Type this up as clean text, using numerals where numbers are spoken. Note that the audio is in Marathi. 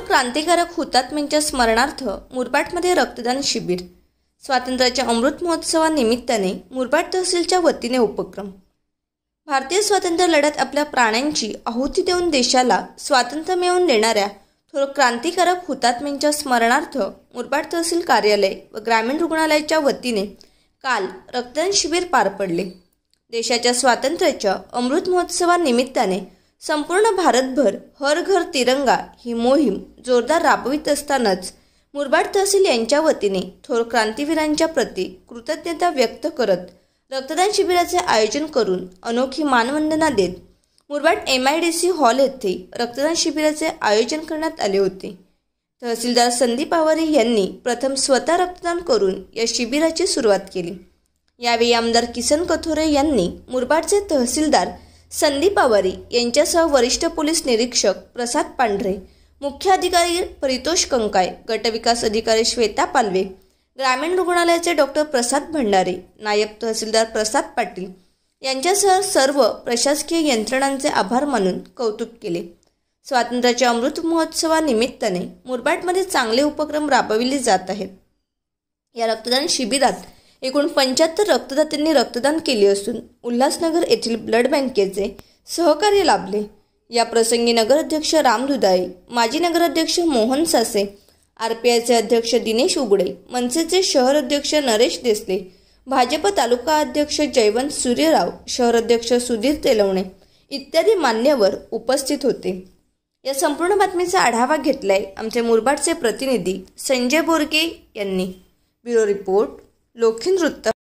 क्रांतिकारक हुतात्म्यांच्या स्मरणार्थ मुरबाडमध्ये रक्तदान शिबिर। स्वातंत्र्याच्या अमृत महोत्सवानिमित्ताने मुरबाड तहसीलच्या वतीने उपक्रम। भारतीय स्वातंत्र्य लढ्यात आपल्या प्राणांची आहुती देऊन देशाला स्वातंत्र्य मिळवून देणाऱ्या थोर क्रांतिकारक हुतात्म्यांच्या स्मरणार्थ मुरबाड तहसील कार्यालय व ग्रामीण रुग्णालयाच्या वतीने काल रक्तदान शिबिर पार पडले। देशाच्या स्वातंत्र्याच्या अमृत महोत्सवानिमित्ताने संपूर्ण भारतभर हर घर तिरंगा ही मोहीम जोरदार राबवित असतानाच मुरबाड तहसील यांच्या वतीने थोर क्रांतिवीरांच्या प्रती कृतज्ञता व्यक्त करत रक्तदान शिबिराचे आयोजन करून अनोखी मानवंदना देत मुरबाड MIDC हॉल येथे रक्तदान शिबिराचे आयोजन करण्यात आले होते। तहसीलदार संदीप आवारे यांनी प्रथम स्वतः रक्तदान करून या शिबिराची सुरुवात केली। यावेळी आमदार किसन कथोरे यांनी मुरबाडचे तहसीलदार संदीप आवारे यांच्यासह वरिष्ठ पोलीस निरीक्षक प्रसाद पांढरे, मुख्य अधिकारी परितोष कंकाय, गटविकास अधिकारी श्वेता पालवे, ग्रामीण रुग्णालयाचे डॉक्टर प्रसाद भंडारे, नायब तहसीलदार प्रसाद पाटील यांच्यासह सर्व प्रशासकीय यंत्रणांचे आभार मानून कौतुक केले। स्वातंत्र्याच्या अमृत महोत्सवानिमित्ताने मुरबाडमध्ये चांगले उपक्रम राबविले जात आहेत। या रक्तदान शिबिरात एकूण 75 रक्तदात्यांनी रक्तदान केले असून उल्हासनगर येथील ब्लड बँकेचे सहकार्य लाभले। या प्रसंगी नगराध्यक्ष राम दुधाई, माजी नगराध्यक्ष मोहन सासे, RPIचे अध्यक्ष दिनेश उगडे, मनसेचे शहर अध्यक्ष नरेश देसले, भाजप तालुका अध्यक्ष जयवंत सूर्यराव, शहर अध्यक्ष सुधीर तेलवणे इत्यादी मान्यवर उपस्थित होते। या संपूर्ण बातमीचा आढावा घेतलाय आमचे मुरबाडचे प्रतिनिधी संजय बोरगे यांनी। ब्युरो रिपोर्ट लोखिंद वृत्त।